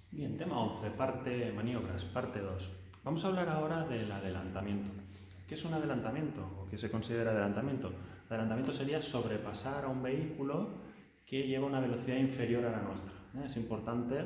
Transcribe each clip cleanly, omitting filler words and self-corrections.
Bien, tema 11, maniobras, parte 2. Vamos a hablar ahora del adelantamiento. ¿Qué es un adelantamiento o qué se considera adelantamiento? Adelantamiento sería sobrepasar a un vehículo que lleva una velocidad inferior a la nuestra. Es importante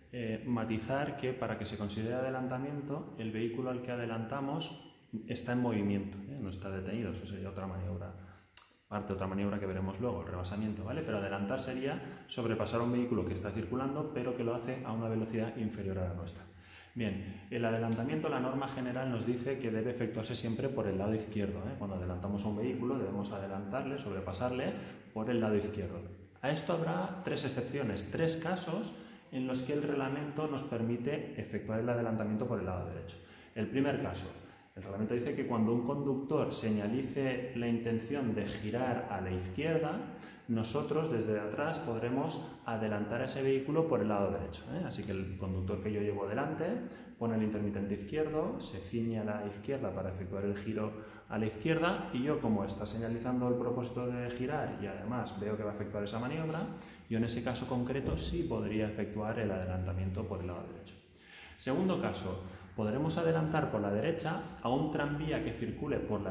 matizar que para que se considere adelantamiento, el vehículo al que adelantamos está en movimiento, no está detenido. Eso sería otra maniobra. Otra maniobra que veremos luego, el rebasamiento, ¿vale? Pero adelantar sería sobrepasar a un vehículo que está circulando, pero que lo hace a una velocidad inferior a la nuestra. Bien, el adelantamiento, la norma general nos dice que debe efectuarse siempre por el lado izquierdo. Cuando adelantamos a un vehículo debemos adelantarle, sobrepasarle por el lado izquierdo. A esto habrá tres excepciones, tres casos en los que el reglamento nos permite efectuar el adelantamiento por el lado derecho. El primer caso, el reglamento dice que cuando un conductor señalice la intención de girar a la izquierda, nosotros desde atrás podremos adelantar a ese vehículo por el lado derecho. Así que el conductor que yo llevo delante pone el intermitente izquierdo, se ciñe a la izquierda para efectuar el giro a la izquierda y yo, como está señalizando el propósito de girar y además veo que va a efectuar esa maniobra, yo en ese caso concreto sí podría efectuar el adelantamiento por el lado derecho. Segundo caso, podremos adelantar por la derecha a un tranvía que circule por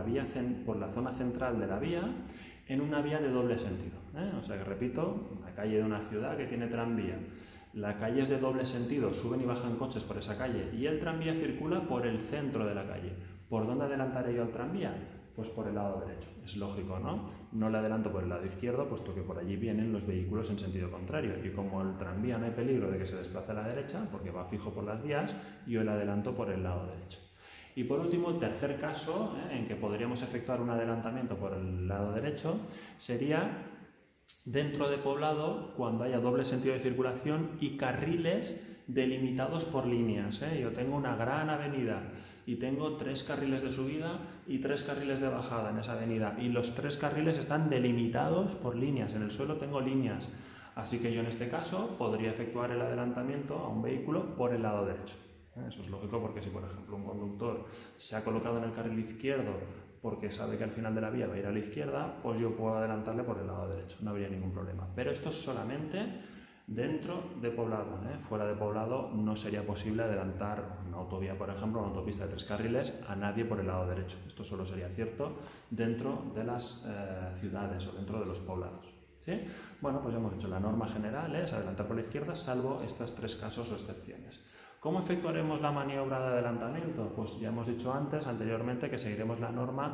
la zona central de la vía en una vía de doble sentido. O sea que repito, una calle de una ciudad que tiene tranvía. La calle es de doble sentido, suben y bajan coches por esa calle y el tranvía circula por el centro de la calle. ¿Por dónde adelantaré yo al tranvía? Pues por el lado derecho. Es lógico, ¿no? No le adelanto por el lado izquierdo, puesto que por allí vienen los vehículos en sentido contrario. Y como el tranvía no hay peligro de que se desplace a la derecha, porque va fijo por las vías, yo le adelanto por el lado derecho. Y por último, el tercer caso en que podríamos efectuar un adelantamiento por el lado derecho sería dentro de poblado cuando haya doble sentido de circulación y carriles delimitados por líneas. Yo tengo una gran avenida y tengo 3 carriles de subida y 3 carriles de bajada en esa avenida y los 3 carriles están delimitados por líneas, en el suelo tengo líneas, así que yo en este caso podría efectuar el adelantamiento a un vehículo por el lado derecho. Eso es lógico porque si por ejemplo un conductor se ha colocado en el carril izquierdo porque sabe que al final de la vía va a ir a la izquierda, pues yo puedo adelantarle por el lado derecho, no habría ningún problema. Pero esto es solamente dentro de poblado. Fuera de poblado no sería posible adelantar una autovía, por ejemplo, una autopista de 3 carriles, a nadie por el lado derecho. Esto solo sería cierto dentro de las ciudades o dentro de los poblados. ¿Sí? Bueno, pues ya hemos dicho, la norma general es adelantar por la izquierda, salvo estos 3 casos o excepciones. ¿Cómo efectuaremos la maniobra de adelantamiento? Pues ya hemos dicho anteriormente, que seguiremos la norma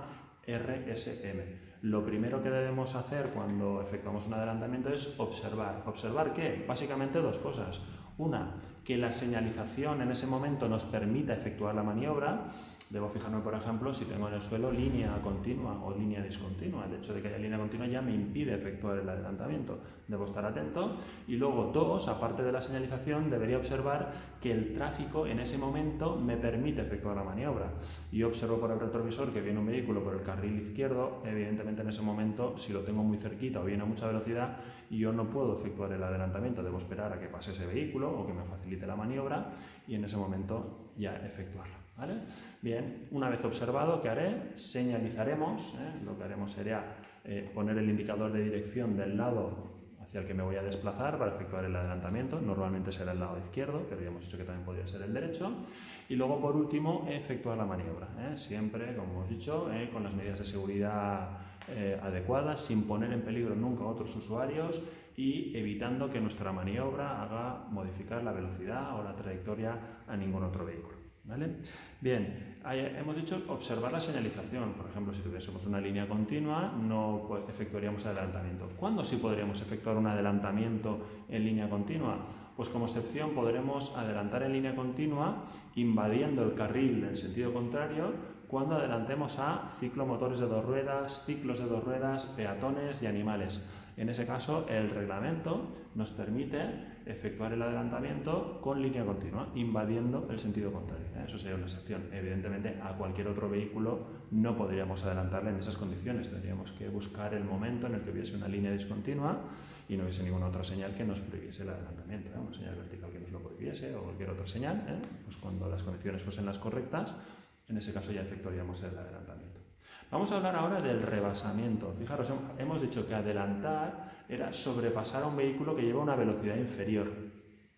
RSM. Lo primero que debemos hacer cuando efectuamos un adelantamiento es observar. ¿Observar qué? Básicamente 2 cosas. Una, que la señalización en ese momento nos permita efectuar la maniobra. Debo fijarme, por ejemplo, si tengo en el suelo línea continua o línea discontinua. El hecho de que haya línea continua ya me impide efectuar el adelantamiento. Debo estar atento. Y luego, 2, aparte de la señalización, debería observar que el tráfico en ese momento me permite efectuar la maniobra. Y observo por el retrovisor que viene un vehículo por el carril izquierdo. Evidentemente, en ese momento, si lo tengo muy cerquita o viene a mucha velocidad, yo no puedo efectuar el adelantamiento. Debo esperar a que pase ese vehículo o que me facilite la maniobra y en ese momento ya efectuarla. ¿Vale? Bien, una vez observado, ¿qué haré? Señalizaremos, lo que haremos sería poner el indicador de dirección del lado hacia el que me voy a desplazar para efectuar el adelantamiento. Normalmente será el lado izquierdo, pero ya hemos dicho que también podría ser el derecho. Y luego, por último, efectuar la maniobra. Siempre, como hemos dicho, con las medidas de seguridad adecuadas, sin poner en peligro nunca a otros usuarios y evitando que nuestra maniobra haga modificar la velocidad o la trayectoria a ningún otro vehículo. ¿Vale? Bien, hemos dicho observar la señalización. Por ejemplo, si tuviésemos una línea continua, no efectuaríamos adelantamiento. ¿Cuándo sí podríamos efectuar un adelantamiento en línea continua? Pues como excepción podremos adelantar en línea continua invadiendo el carril en sentido contrario cuando adelantemos a ciclomotores de 2 ruedas, ciclos de 2 ruedas, peatones y animales. En ese caso, el reglamento nos permite efectuar el adelantamiento con línea continua, invadiendo el sentido contrario. Eso sería una excepción. Evidentemente, a cualquier otro vehículo no podríamos adelantarle en esas condiciones. Tendríamos que buscar el momento en el que hubiese una línea discontinua y no hubiese ninguna otra señal que nos prohibiese el adelantamiento. Una señal vertical que nos lo prohibiese o cualquier otra señal. Pues cuando las condiciones fuesen las correctas, en ese caso ya efectuaríamos el adelantamiento. Vamos a hablar ahora del rebasamiento. Fijaros, hemos dicho que adelantar era sobrepasar a un vehículo que lleva una velocidad inferior.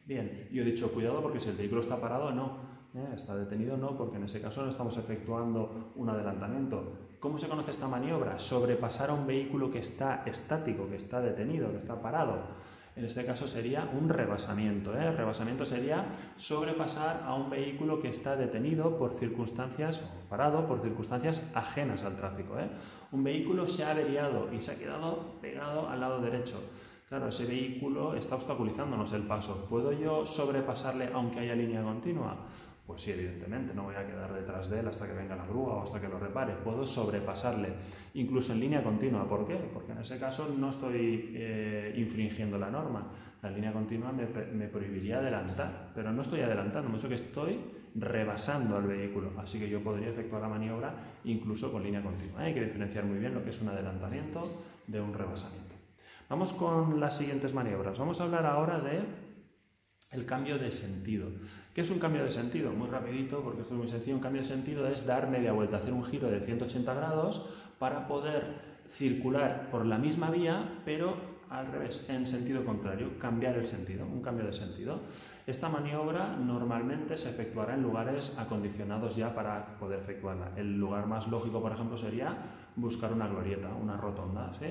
Bien, yo he dicho cuidado porque si el vehículo está parado, no. Está detenido, no, porque en ese caso no estamos efectuando un adelantamiento. ¿Cómo se conoce esta maniobra? Sobrepasar a un vehículo que está estático, que está detenido, que está parado. En este caso sería un rebasamiento. Rebasamiento sería sobrepasar a un vehículo que está detenido por circunstancias, o parado por circunstancias ajenas al tráfico. Un vehículo se ha averiado y se ha quedado pegado al lado derecho. Claro, ese vehículo está obstaculizándonos el paso. ¿Puedo yo sobrepasarle aunque haya línea continua? Pues sí, evidentemente, no voy a quedar detrás de él hasta que venga la grúa o hasta que lo repare. Puedo sobrepasarle, incluso en línea continua. ¿Por qué? Porque en ese caso no estoy infringiendo la norma. La línea continua me prohibiría adelantar, pero no estoy adelantando, me dicho que estoy rebasando al vehículo. Así que yo podría efectuar la maniobra incluso con línea continua. Hay que diferenciar muy bien lo que es un adelantamiento de un rebasamiento. Vamos con las siguientes maniobras. Vamos a hablar ahora de el cambio de sentido. ¿Qué es un cambio de sentido? Muy rapidito, porque esto es muy sencillo. Un cambio de sentido es dar media vuelta, hacer un giro de 180 grados para poder circular por la misma vía, pero al revés, en sentido contrario, cambiar el sentido, un cambio de sentido. Esta maniobra normalmente se efectuará en lugares acondicionados ya para poder efectuarla. El lugar más lógico, por ejemplo, sería buscar una glorieta, una rotonda, ¿sí?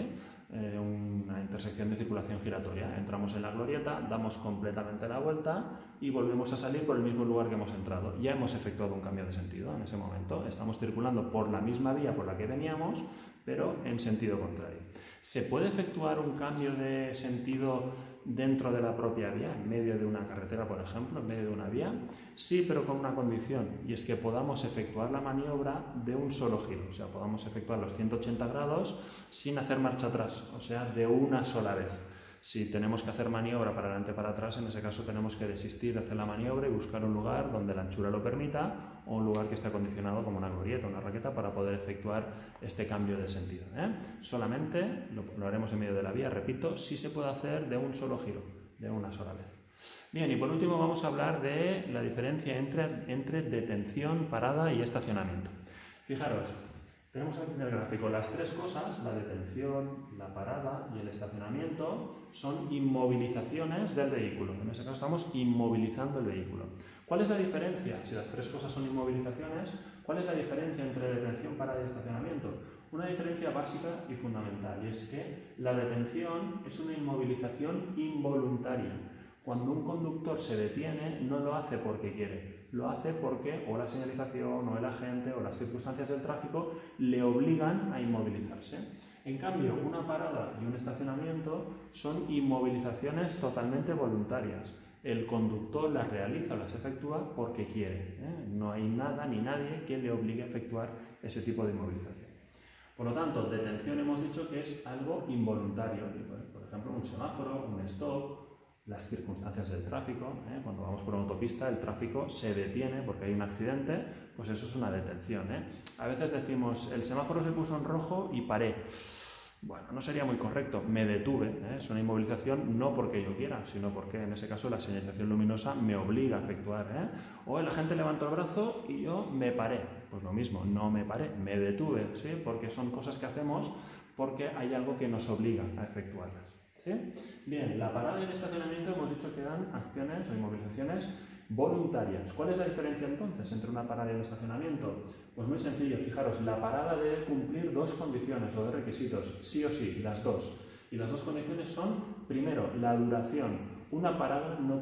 Una intersección de circulación giratoria. Entramos en la glorieta, damos completamente la vuelta y volvemos a salir por el mismo lugar que hemos entrado. Ya hemos efectuado un cambio de sentido en ese momento. Estamos circulando por la misma vía por la que veníamos, pero en sentido contrario. ¿Se puede efectuar un cambio de sentido dentro de la propia vía, en medio de una carretera, por ejemplo, en medio de una vía? Sí, pero con una condición, y es que podamos efectuar la maniobra de un solo giro, o sea, podamos efectuar los 180 grados sin hacer marcha atrás, o sea, de una sola vez. Si tenemos que hacer maniobra para adelante o para atrás, en ese caso tenemos que desistir de hacer la maniobra y buscar un lugar donde la anchura lo permita o un lugar que esté acondicionado como una glorieta, una raqueta, para poder efectuar este cambio de sentido. Solamente lo haremos en medio de la vía, repito, si se puede hacer de un solo giro, de una sola vez. Bien, y por último vamos a hablar de la diferencia entre detención, parada y estacionamiento. Fijaros, tenemos aquí en el gráfico las tres cosas, la detención, la parada y el estacionamiento, son inmovilizaciones del vehículo. En ese caso estamos inmovilizando el vehículo. ¿Cuál es la diferencia? Si las tres cosas son inmovilizaciones, ¿cuál es la diferencia entre detención, parada y estacionamiento? Una diferencia básica y fundamental, y es que la detención es una inmovilización involuntaria. Cuando un conductor se detiene, no lo hace porque quiere, lo hace porque o la señalización, o el agente, o las circunstancias del tráfico le obligan a inmovilizarse. En cambio, una parada y un estacionamiento son inmovilizaciones totalmente voluntarias. El conductor las realiza, las efectúa porque quiere. No hay nada ni nadie que le obligue a efectuar ese tipo de inmovilización. Por lo tanto, detención hemos dicho que es algo involuntario. Por ejemplo, un semáforo, un stop, las circunstancias del tráfico. Cuando vamos por una autopista, el tráfico se detiene porque hay un accidente, pues eso es una detención. A veces decimos, el semáforo se puso en rojo y paré. Bueno, no sería muy correcto, me detuve. Es una inmovilización no porque yo quiera, sino porque en ese caso la señalización luminosa me obliga a efectuar. O el agente levantó el brazo y yo me paré. Pues lo mismo, no me paré, me detuve, ¿sí? Porque son cosas que hacemos porque hay algo que nos obliga a efectuarlas. ¿Sí? Bien, la parada y el estacionamiento hemos dicho que eran acciones o inmovilizaciones voluntarias. ¿Cuál es la diferencia entonces entre una parada y un estacionamiento? Pues muy sencillo, fijaros, la parada debe cumplir dos condiciones o dos requisitos, sí o sí, las dos. Y las dos condiciones son, primero, la duración. Una parada no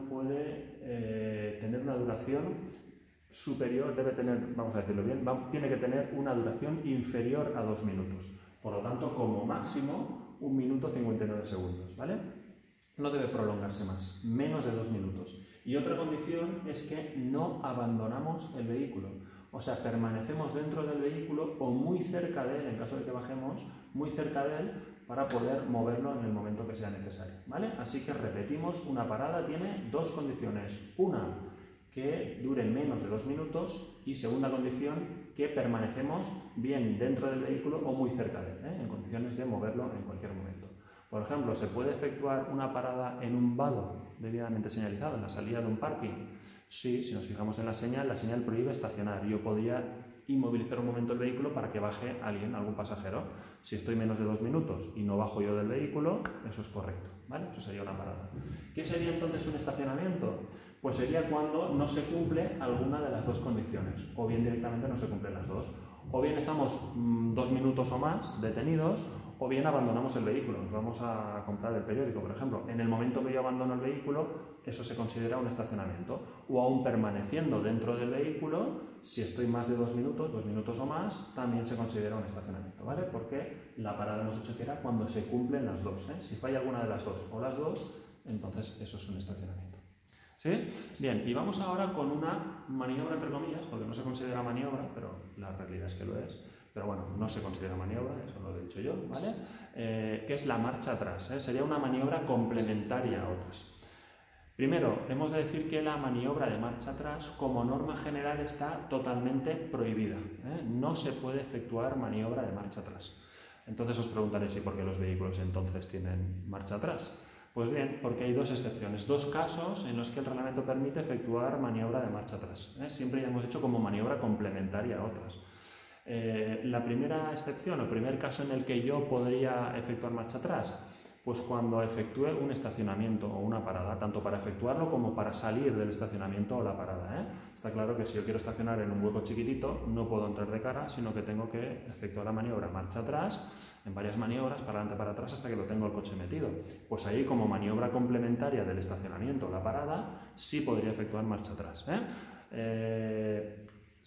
puede tener una duración superior, debe tener, vamos a decirlo bien, tiene que tener una duración inferior a 2 minutos. Por lo tanto, como máximo, 1 minuto 59 segundos, ¿vale? No debe prolongarse más, menos de 2 minutos. Y otra condición es que no abandonamos el vehículo. O sea, permanecemos dentro del vehículo o muy cerca de él, en caso de que bajemos, muy cerca de él, para poder moverlo en el momento que sea necesario, ¿vale? Así que repetimos, una parada tiene dos condiciones. Una, que dure menos de 2 minutos, y segunda condición, que permanecemos bien dentro del vehículo o muy cerca de él, en condiciones de moverlo en cualquier momento. Por ejemplo, ¿se puede efectuar una parada en un vado debidamente señalizado, en la salida de un parking? Sí, si nos fijamos en la señal prohíbe estacionar. Yo podría inmovilizar un momento el vehículo para que baje alguien, algún pasajero. Si estoy menos de 2 minutos y no bajo yo del vehículo, eso es correcto, ¿vale? Eso sería una parada. ¿Qué sería entonces un estacionamiento? Pues sería cuando no se cumple alguna de las dos condiciones, o bien directamente no se cumplen las dos. O bien estamos 2 minutos o más detenidos, o bien abandonamos el vehículo, nos vamos a comprar el periódico, por ejemplo. En el momento que yo abandono el vehículo, eso se considera un estacionamiento. O aún permaneciendo dentro del vehículo, si estoy más de 2 minutos o más, también se considera un estacionamiento, ¿vale? Porque la parada hemos dicho que era cuando se cumplen las dos, ¿eh? Si falla alguna de las dos o las dos, entonces eso es un estacionamiento. ¿Sí? Bien, y vamos ahora con una maniobra entre comillas, porque no se considera maniobra, pero la realidad es que lo es. Pero bueno, no se considera maniobra, eso lo he dicho yo, ¿vale? Que es la marcha atrás, ¿eh? Sería una maniobra complementaria a otras. Primero, hemos de decir que la maniobra de marcha atrás, como norma general, está totalmente prohibida, ¿eh? No se puede efectuar maniobra de marcha atrás. Entonces os preguntaréis, ¿y por qué los vehículos entonces tienen marcha atrás? Pues bien, porque hay dos excepciones, dos casos en los que el reglamento permite efectuar maniobra de marcha atrás, ¿eh? Siempre ya hemos dicho como maniobra complementaria a otras. La primera excepción, el primer caso en el que yo podría efectuar marcha atrás, pues cuando efectúe un estacionamiento o una parada, tanto para efectuarlo como para salir del estacionamiento o la parada, ¿eh? Está claro que si yo quiero estacionar en un hueco chiquitito, no puedo entrar de cara, sino que tengo que efectuar la maniobra marcha atrás, en varias maniobras, para adelante, para atrás, hasta que lo tengo el coche metido. Pues ahí, como maniobra complementaria del estacionamiento o la parada, sí podría efectuar marcha atrás, ¿eh?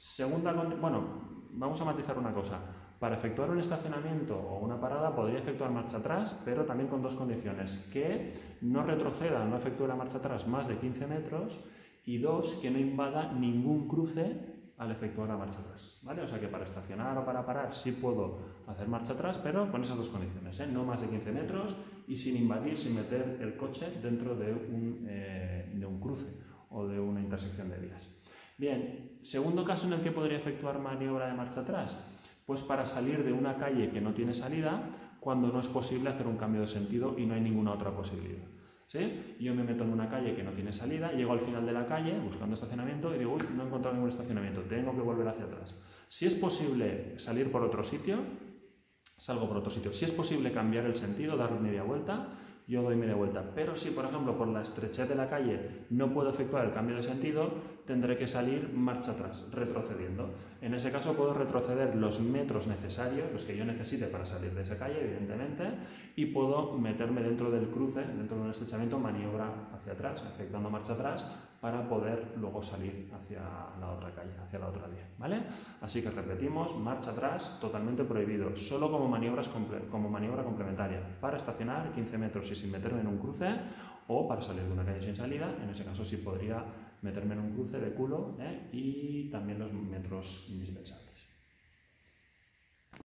Vamos a matizar una cosa. Para efectuar un estacionamiento o una parada podría efectuar marcha atrás, pero también con dos condiciones: que no retroceda, no efectúe la marcha atrás más de 15 metros, y dos, que no invada ningún cruce al efectuar la marcha atrás, ¿vale? O sea que para estacionar o para parar sí puedo hacer marcha atrás, pero con esas dos condiciones, ¿eh? No más de 15 metros y sin invadir, sin meter el coche dentro de un cruce o de una intersección de vías. Bien, segundo caso en el que podría efectuar maniobra de marcha atrás, pues para salir de una calle que no tiene salida cuando no es posible hacer un cambio de sentido y no hay ninguna otra posibilidad, ¿sí? Yo me meto en una calle que no tiene salida, llego al final de la calle buscando estacionamiento y digo, uy, no he encontrado ningún estacionamiento, tengo que volver hacia atrás. Si es posible salir por otro sitio, salgo por otro sitio. Si es posible cambiar el sentido, dar media vuelta, yo doy media vuelta. Pero si, por ejemplo, por la estrechez de la calle no puedo efectuar el cambio de sentido, tendré que salir marcha atrás, retrocediendo. En ese caso puedo retroceder los metros necesarios, los que yo necesite para salir de esa calle, evidentemente, y puedo meterme dentro del cruce, dentro de un estrechamiento, maniobra hacia atrás, efectuando marcha atrás, para poder luego salir hacia la otra calle, hacia la otra vía, ¿vale? Así que repetimos, marcha atrás totalmente prohibido, solo como maniobra complementaria, para estacionar 15 metros y sin meterme en un cruce, o para salir de una calle sin salida. En ese caso sí podría meterme en un cruce de culo, y también los metros indispensables.